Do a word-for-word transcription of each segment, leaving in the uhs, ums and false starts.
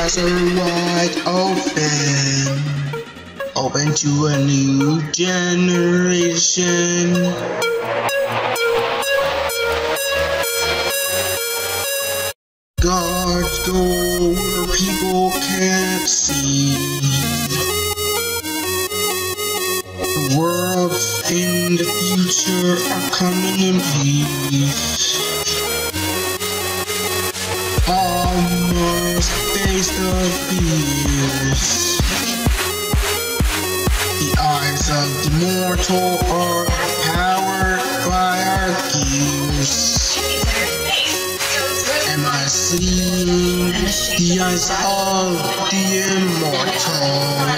eyes are wide open, open to a new generation. Gods go where people can't see. The worlds in the future are coming in peace. All must face the fears. The eyes of the mortal are powered by our gears. Am I seeing the eyes of the immortal?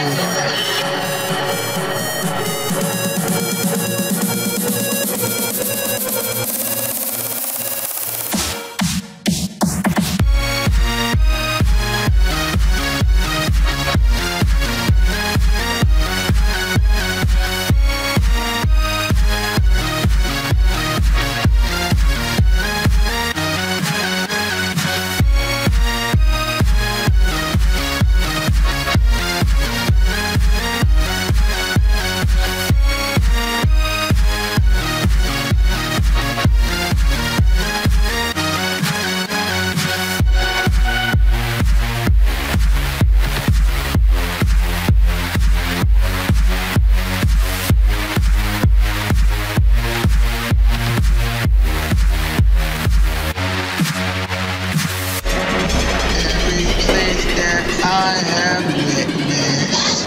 I have witnessed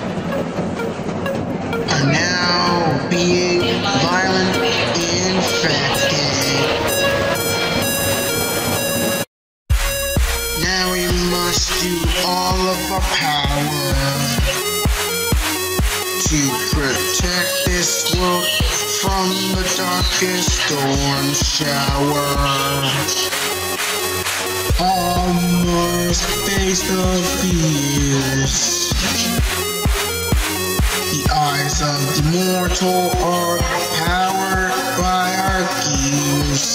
are now being violently infected. Now we must do all of our power to protect this world from the darkest storm shower. All must face the fears. The eyes of the mortal are powered by our gears.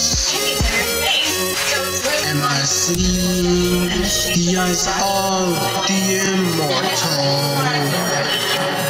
Am I seeing the eyes of the immortal?